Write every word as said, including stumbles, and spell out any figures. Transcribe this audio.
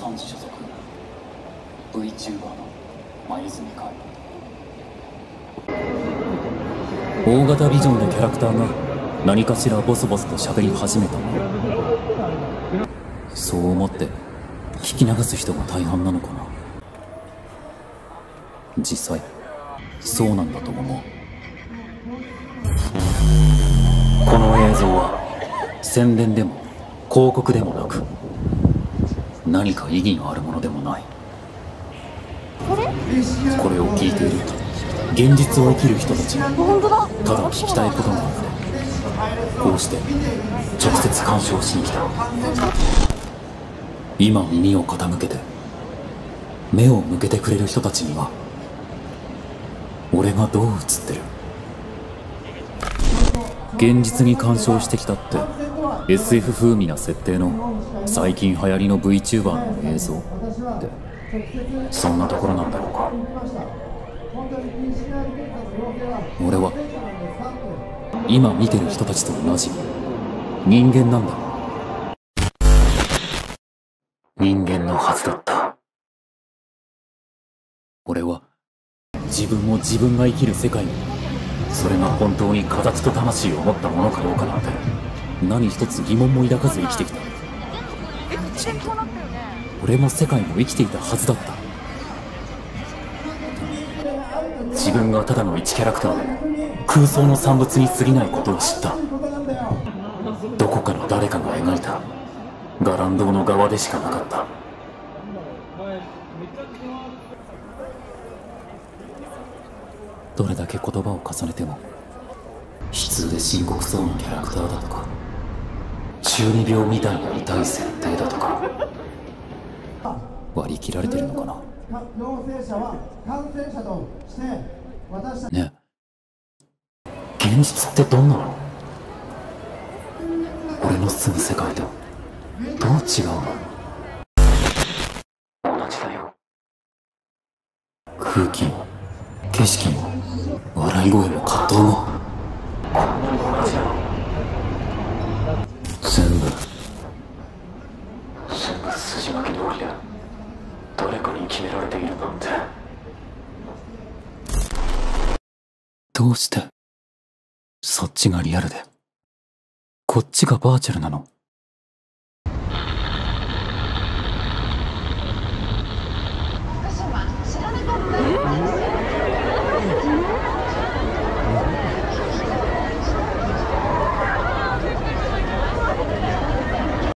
さんじ所属 VTuber の黛かい。大型ビジョンのキャラクターが何かしらボソボソと喋り始めた。そう思って聞き流す人が大半なのかな。実際そうなんだと思う。この映像は宣伝でも広告でもなく、何か意義のあるものでもない。これを聞いている現実を生きる人たちがただ聞きたいことがあって、こうして直接干渉しに来た。今耳を傾けて目を向けてくれる人たちには俺がどう映ってる。現実に干渉してきたって エスエフ 風味な設定の最近流行りの VTuber の映像って、そんなところなんだろうか。俺は今見てる人たちと同じ人間なんだ。人間のはずだった。俺は自分も自分が生きる世界に、それが本当に形と魂を持ったものかどうかなんて何一つ疑問も抱かず生きてきた。ちゃんと俺も世界も生きていたはずだった。自分がただの一キャラクターで空想の産物に過ぎないことを知った。どこかの誰かが描いた伽藍堂の側でしかなかった。どれだけ言葉を重ねても悲痛で深刻そうなキャラクターだとか、中二病みたいな痛い設定だとか割り切られてるのかな。ねえ、現実ってどんなの？俺の住む世界とどう違うの？同じだよ。空気も景色も笑い声も葛藤もこんなに同じだ。全部全部筋書き通りで誰かに決められているなんて。どうしてそっちがリアルでこっちがバーチャルなの？